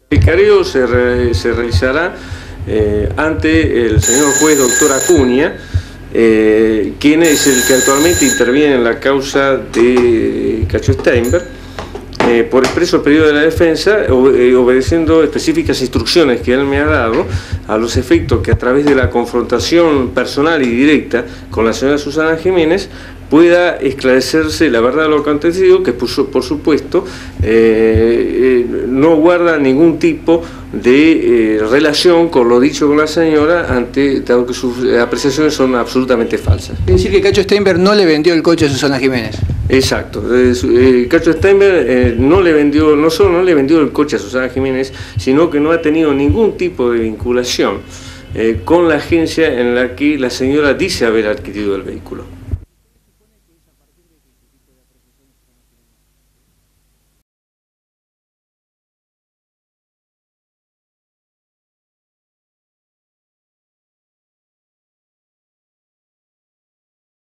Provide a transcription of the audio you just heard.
El careo se realizará ante el señor juez doctor Acuña, quien es el que actualmente interviene en la causa de Cacho Steinberg, por expreso pedido de la defensa, obedeciendo específicas instrucciones que él me ha dado, a los efectos que a través de la confrontación personal y directa con la señora Susana Jiménez pueda esclarecerse la verdad de lo acontecido, que por supuesto no guarda ningún tipo de relación con lo dicho con la señora, dado que sus apreciaciones son absolutamente falsas. Es decir, que Cacho Steinberg no le vendió el coche a Susana Jiménez. Exacto. Cacho Steinberg no solo no le vendió el coche a Susana Jiménez, sino que no ha tenido ningún tipo de vinculación con la agencia en la que la señora dice haber adquirido el vehículo.